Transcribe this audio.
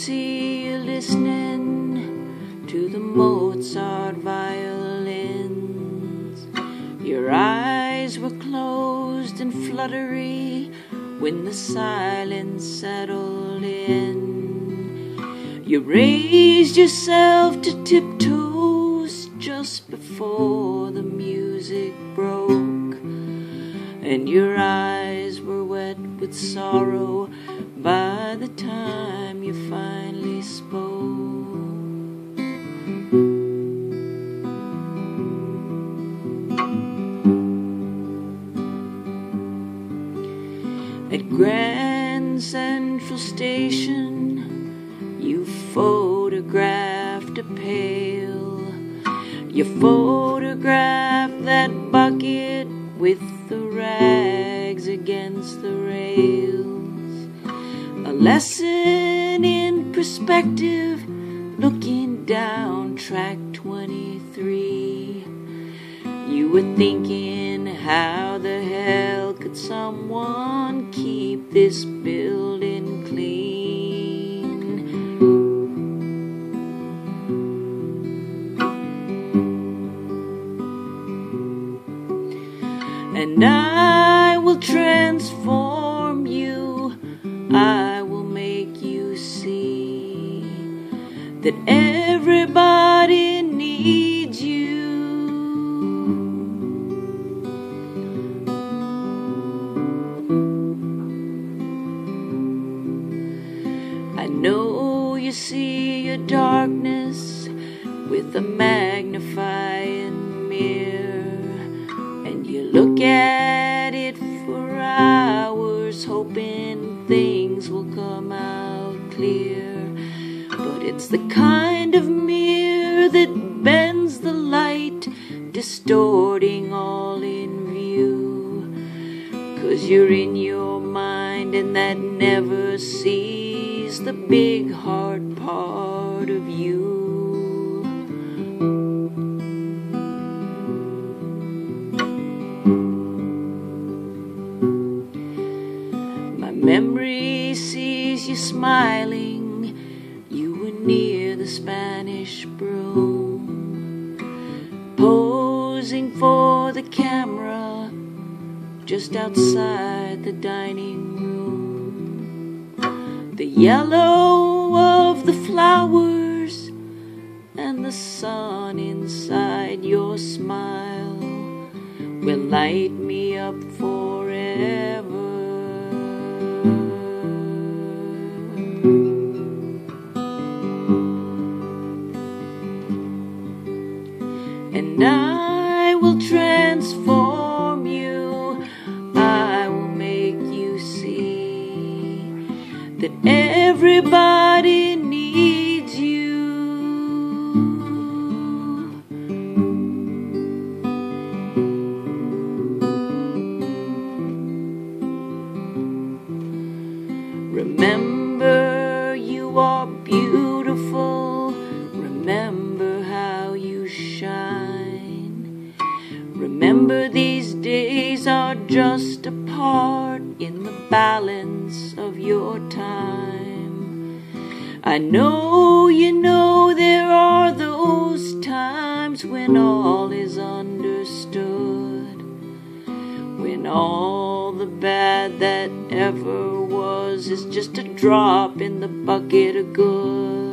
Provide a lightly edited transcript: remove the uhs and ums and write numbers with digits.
see you listening to the Mozart violins. Your eyes were closed and fluttery when the silence settled in. You raised yourself to tiptoes just before the music broke, and your eyes were wet with sorrow by the time you finally spoke. At Grand Central Station, you photographed a pail. You photographed that bucket with the rags against the rails. A lesson in perspective, looking down track 23. You were thinking, how the hell could someone keep this building clean? And I will transform you, I will make you see that everybody needs you. I know you see your darkness with a magnifying mirror, and you look at it for hours hoping things will come out clear. But it's the kind of mirror that bends the light, distorting all in view. 'Cause you're in your mind, and that never sees the big heart part of you. My memory sees you smiling. You were near the Spanish Broom, posing for the camera just outside the dining room. The yellow of the flowers and the sun inside your smile will light me up forever. And I will transform you, I will make you see that everybody needs you. Remember, you are beautiful. Remember how you shine. Remember, these days are just a part in the balance of your time. I know you know there are those times when all is understood, when all the bad that ever was is just a drop in the bucket of good.